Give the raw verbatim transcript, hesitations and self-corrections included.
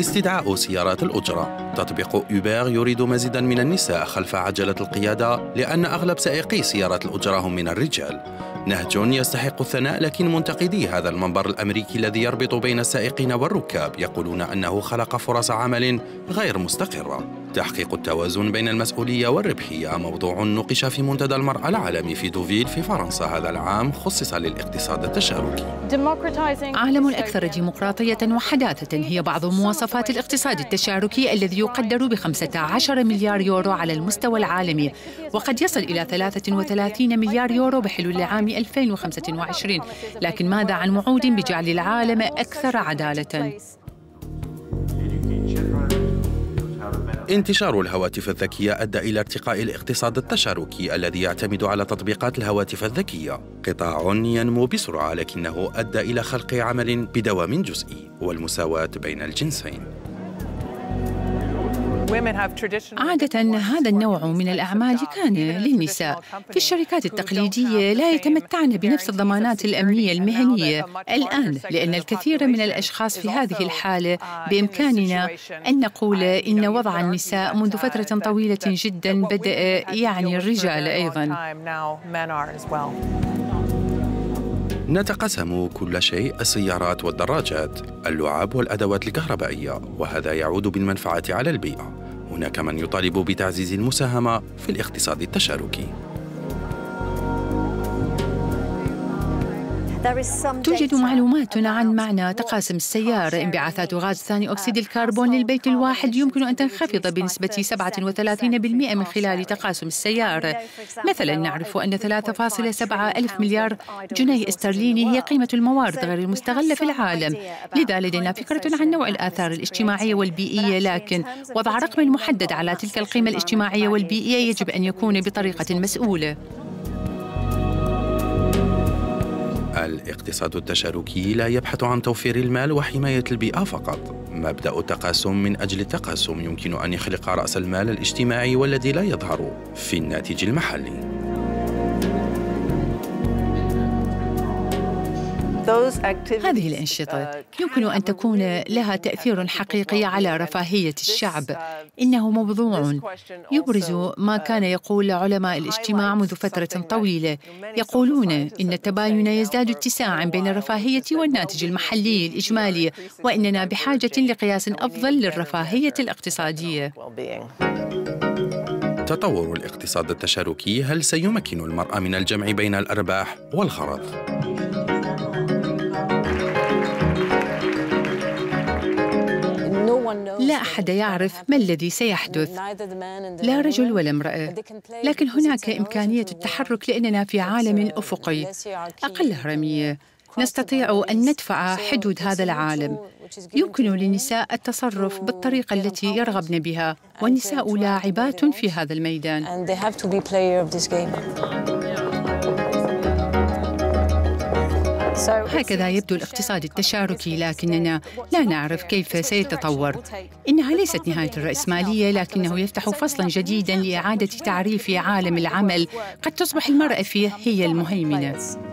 استدعاء سيارات الأجرة. تطبيق أوبر يريد مزيداً من النساء خلف عجلة القيادة لأن أغلب سائقي سيارات الأجرة هم من الرجال. نهج يستحق الثناء، لكن منتقدي هذا المنبر الأمريكي الذي يربط بين السائقين والركاب يقولون أنه خلق فرص عمل غير مستقرة. تحقيق التوازن بين المسؤولية والربحية موضوع نوقش في منتدى المرأة العالمي في دوفيل في فرنسا هذا العام، خصص للاقتصاد التشاركي. عالم أكثر ديمقراطية وحداثة هي بعض مواصفات الاقتصاد التشاركي الذي يقدر ب خمسة عشر مليار يورو على المستوى العالمي، وقد يصل إلى ثلاثة وثلاثين مليار يورو بحلول عام ألفين وخمسة وعشرين. لكن ماذا عن وعود بجعل العالم أكثر عدالة؟ انتشار الهواتف الذكية أدى إلى ارتقاء الاقتصاد التشاركي الذي يعتمد على تطبيقات الهواتف الذكية، قطاع ينمو بسرعة لكنه أدى إلى خلق عمل بدوام جزئي والمساواة بين الجنسين. عادة هذا النوع من الأعمال كان للنساء. في الشركات التقليدية لا يتمتعن بنفس الضمانات الأمنية المهنية الآن، لأن الكثير من الأشخاص في هذه الحالة بإمكاننا أن نقول إن وضع النساء منذ فترة طويلة جدا بدأ يعني الرجال أيضا. نتقسم كل شيء، السيارات والدراجات، اللعاب والأدوات الكهربائية، وهذا يعود بالمنفعة على البيئة. هناك من يطالب بتعزيز المساهمة في الاقتصاد التشاركي. توجد معلومات عن معنى تقاسم السيارة. انبعاثات غاز ثاني أكسيد الكربون للبيت الواحد يمكن أن تنخفض بنسبة سبعة وثلاثين بالمئة من خلال تقاسم السيارة. مثلا نعرف أن ثلاثة فاصلة سبعة ألف مليار جنيه استرليني هي قيمة الموارد غير المستغلة في العالم. لذا لدينا فكرة عن نوع الآثار الاجتماعية والبيئية، لكن وضع رقم محدد على تلك القيمة الاجتماعية والبيئية يجب أن يكون بطريقة مسؤولة. الاقتصاد التشاركي لا يبحث عن توفير المال وحماية البيئة فقط. مبدأ التقاسم من أجل التقاسم يمكن أن يخلق رأس المال الاجتماعي والذي لا يظهر في الناتج المحلي. هذه الأنشطة يمكن أن تكون لها تأثير حقيقي على رفاهية الشعب. إنه موضوع يبرز ما كان يقول علماء الاجتماع منذ فترة طويلة. يقولون إن التباين يزداد اتساعاً بين الرفاهية والناتج المحلي الإجمالي، وإننا بحاجة لقياس أفضل للرفاهية الاقتصادية. تطور الاقتصاد التشاركي هل سيمكن المرأة من الجمع بين الأرباح والغرض؟ لا أحد يعرف ما الذي سيحدث، لا رجل ولا امرأة، لكن هناك إمكانية التحرك لأننا في عالم أفقي أقل هرمية. نستطيع أن ندفع حدود هذا العالم. يمكن للنساء التصرف بالطريقة التي يرغبن بها، والنساء لاعبات في هذا الميدان. هكذا يبدو الاقتصاد التشاركي، لكننا لا نعرف كيف سيتطور. إنها ليست نهاية الرأسمالية، لكنه يفتح فصلاً جديداً لإعادة تعريف عالم العمل قد تصبح المرأة فيه هي المهيمنة.